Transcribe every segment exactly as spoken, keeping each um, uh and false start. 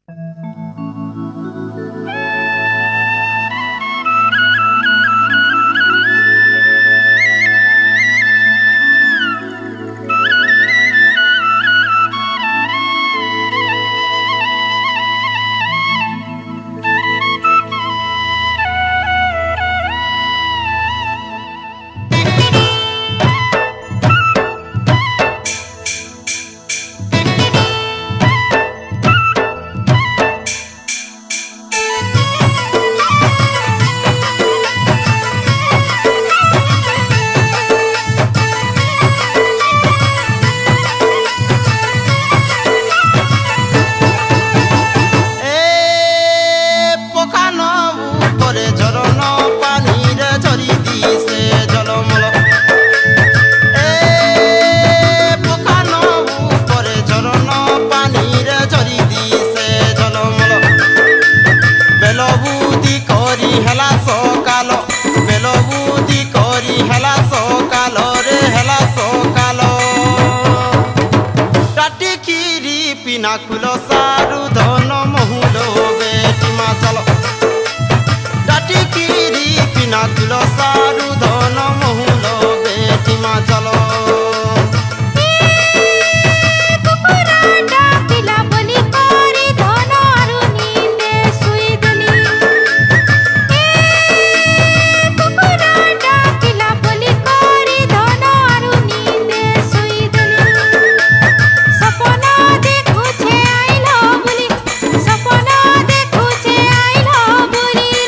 नाकुलो सारू धन महुलो बेटी मा चलो डाटी कीरी पिनाकुलो सारू धन महुलो बेटी मा चलो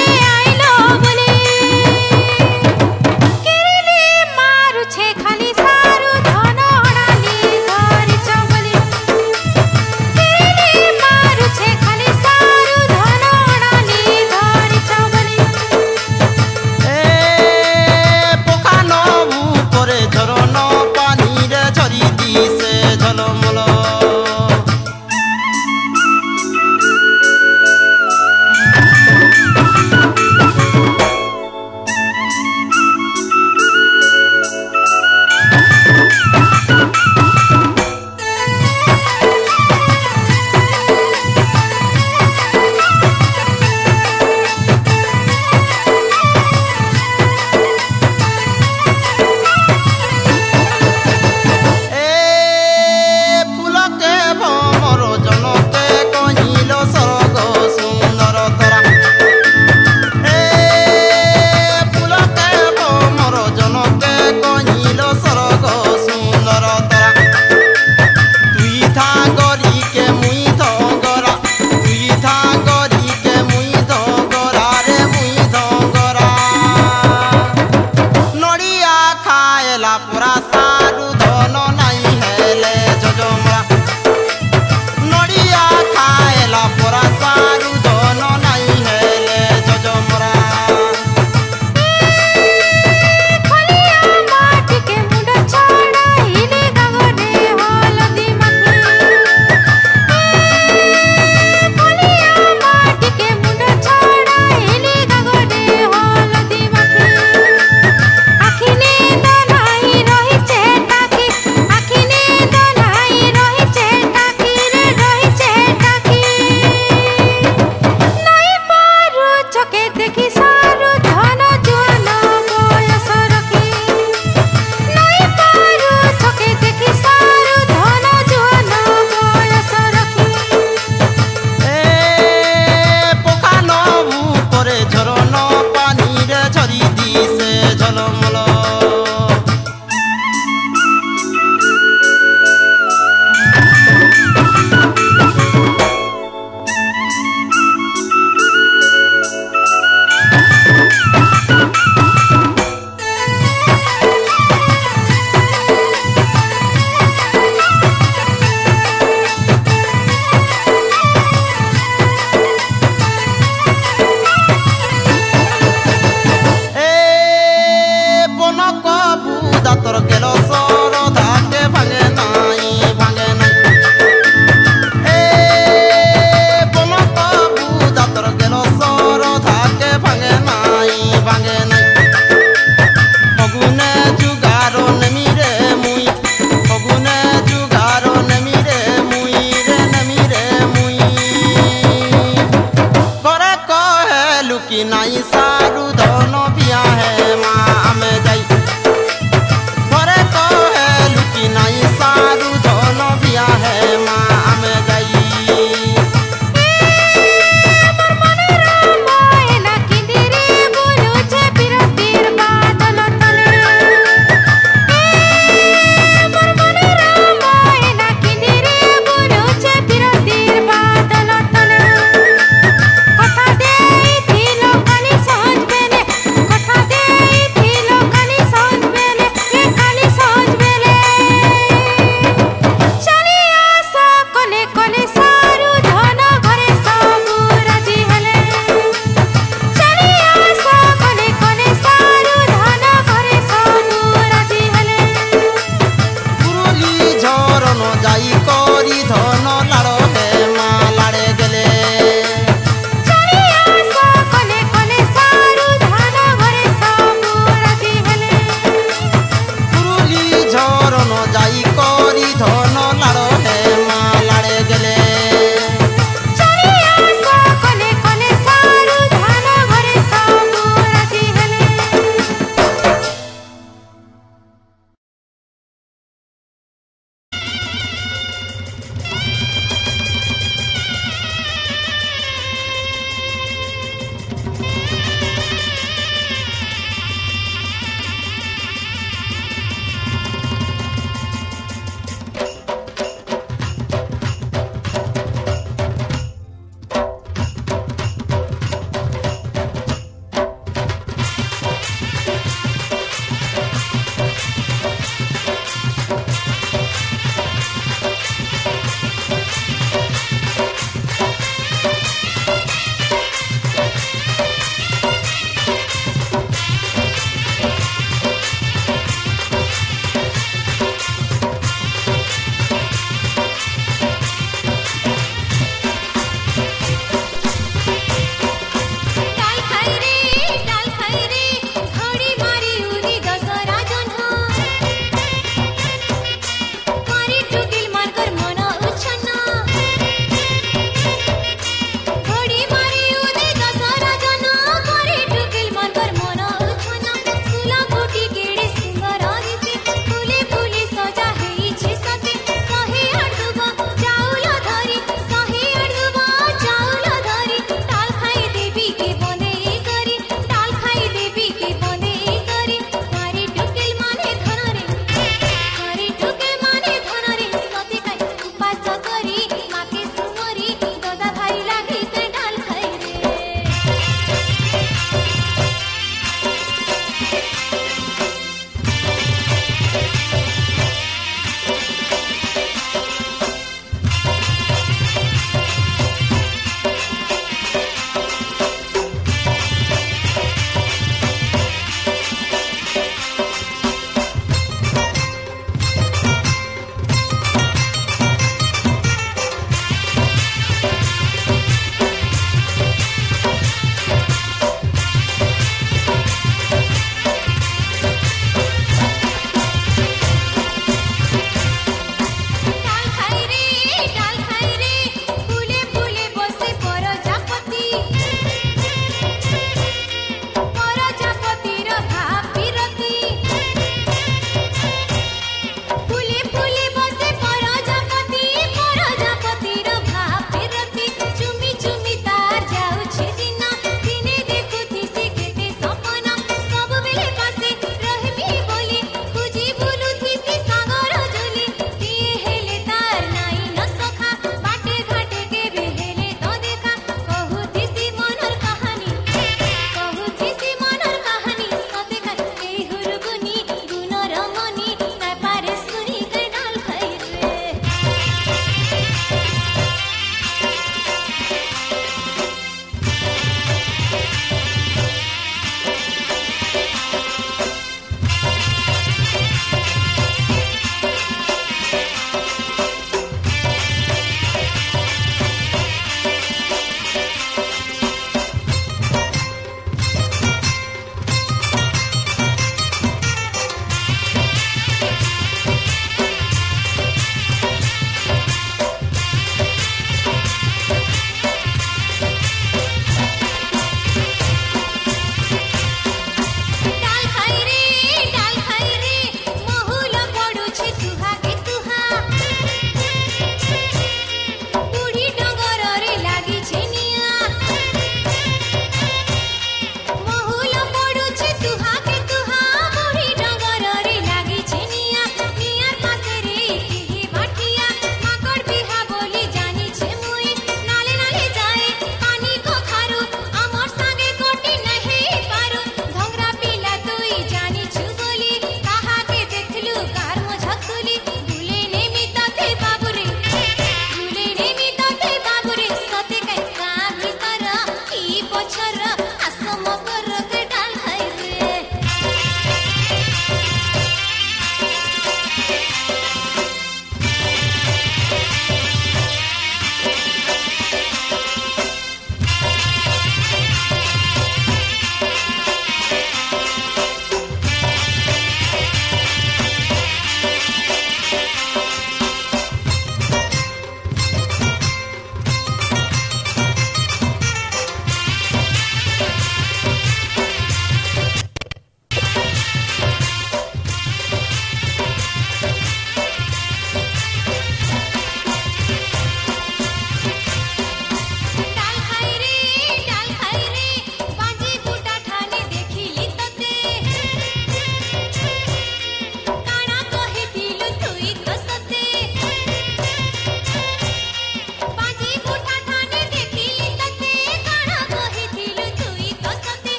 खाली लुकी नाई सारू धन बिया है माँ आमे जाई घरे कहे लुकी नाई सारू धन बिया है माँ आमे जाई কথা দেই দিল কালি সহজ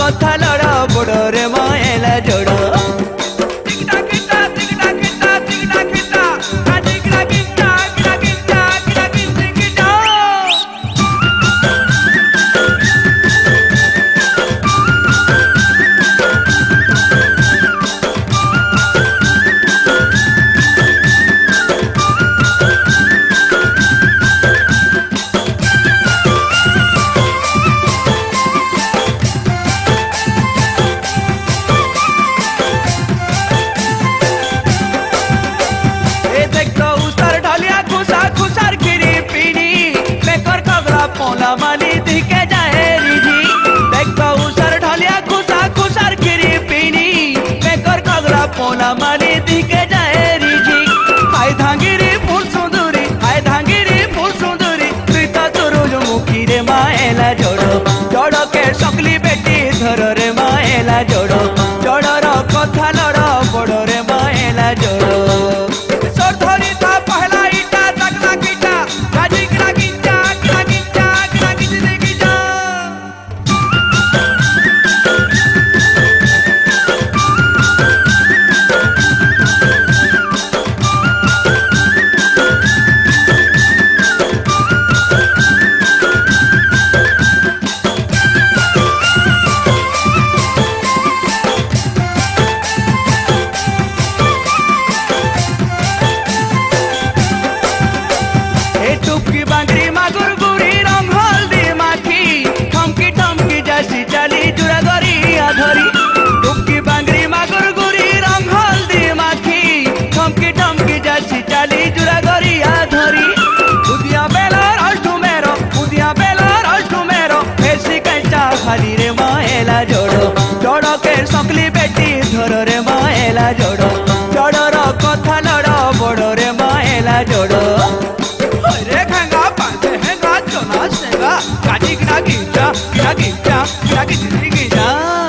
कथा लड़ बड़रे मायला जोड़ पोला माली दिखे जाए रिझी देखो उसर ढलिया खुशा खुशार खिरी पीनी बेकर कगरा पोला माली दिखे जाए रिझी हाय धांगिरी फूल सुंदरी हाय धांगिरी फूल सुंदरी तुई तो सुरुज मुखी रे माएला जोड़ो जोड़ो के सकली बेटी धर रे माएला जोड़ो जोड़ो रो कथा लड़ बड़ रे माएला जोड़ो सोर धरी था पहला ईटा तकला कीटा गाजी गिरा गिंजा धरी टुकी बांगरी मागुर गुरी रंग हल्दी माखी ठमकी ठमकी जाची चाली जुरा गरिया धरी उदिया बेलार अष्टु मेरो उदिया बेलार अष्टु मेरो ऐसी कैचा खाली रे माएला जोड़ो जोड़ो के सकली बेटी धर रे माएला जोड़ो जोड़ो रो कथा लड़ बड़ रे माएला जोड़ो रे खांगा पांचे हैंगा चोना सेगा गाजी गिरा गिंजा गिरा गिंजा गिरा गिंजी गिंजा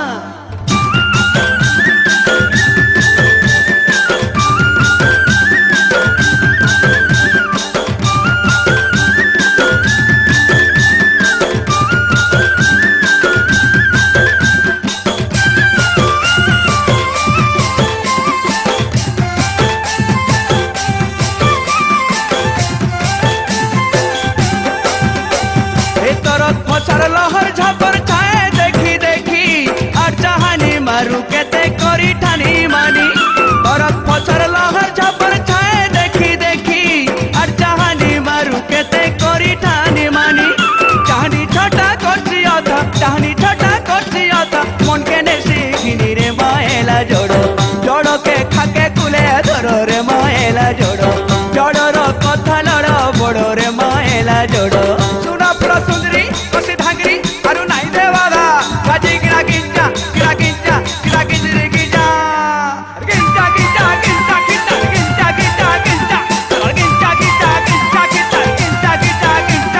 लहर झपर छाए देखी देखी और चाहानी मारू केते करी ठानी मानी बरत फसर लहर झपर छाए देखी देखी और चाहानी मारू केते करी ठानी मानी चाहनी छोटा करसी था चाहनी छोटा करसी था मन के नेसी घिनी रे माएला जोड़ो जोड़ो के खाके कुले धरो रे माएला जोड़ो जोड़ो रो कथा लड़ बड़ रे माएला जोड़ो सुना पुरा सुंदरी कसी धांगरी अरु नाई देवादा गाजी गिरा गिंजा गिरा गिंजा गिरा गिंजरी गिंजा गिंजा गिंजा गिंजा गिंजा गिंजा गिंजा गिंजा गिंजा गिंजा गिंजा गिंजा गिंजा गिंजा गिंजा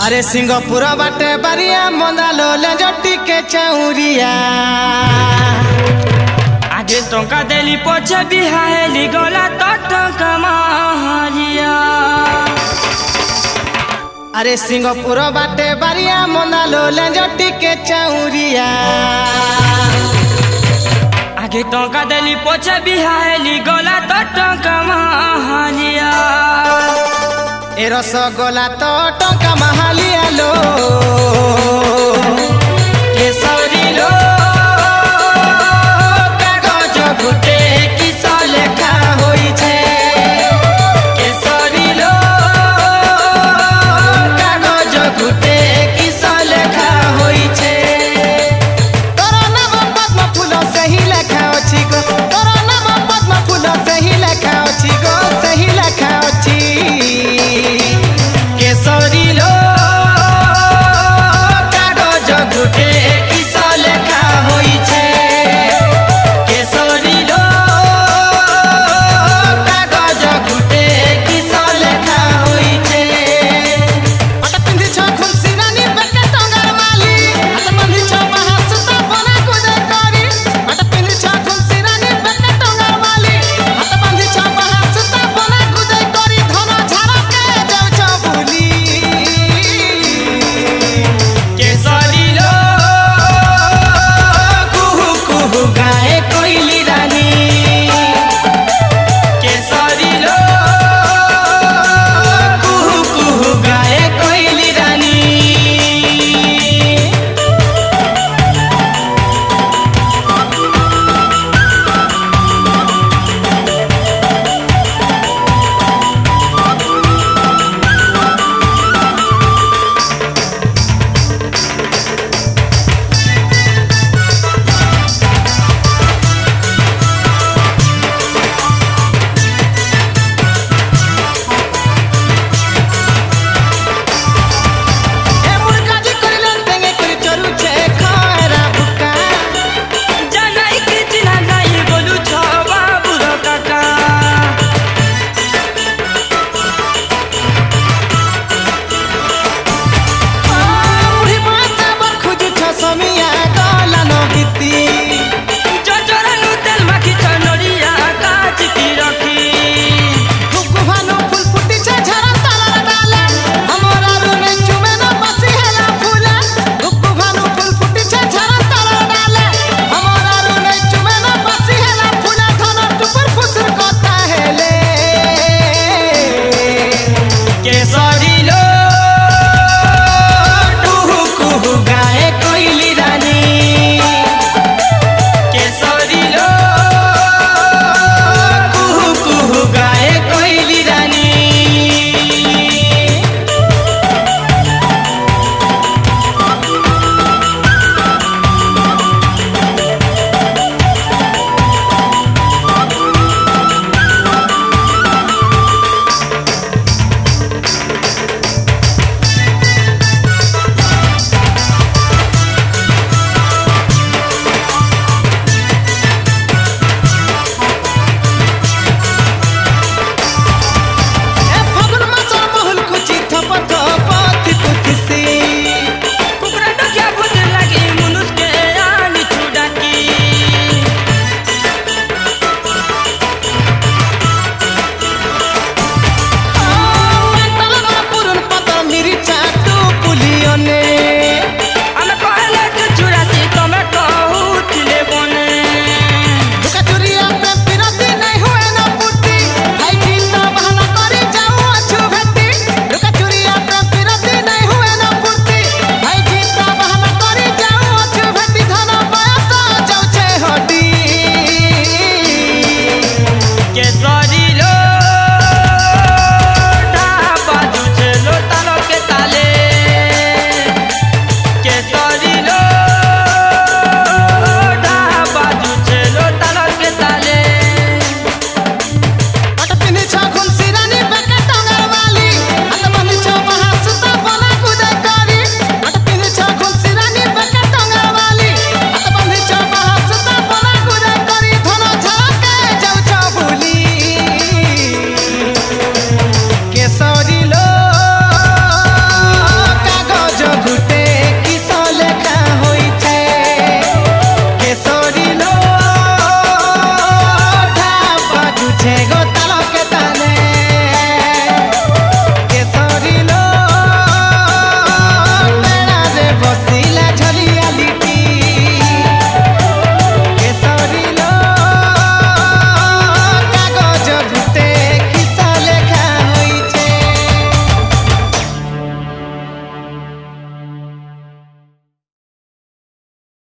अरे सिंगापुर बाटे बारिया मंदालो ले जटी के चौरिया आगे टंका देली पछे बिहाहेली गला तो टंका मारिया। अरे सिंगापुर बाटे बारिया मंदालो ले जटी के चौरिया आगे टंका देली पछे बिहाहेली गला तो टंका मारिया। ए रसगोला तो टंका महालिया लो ए सब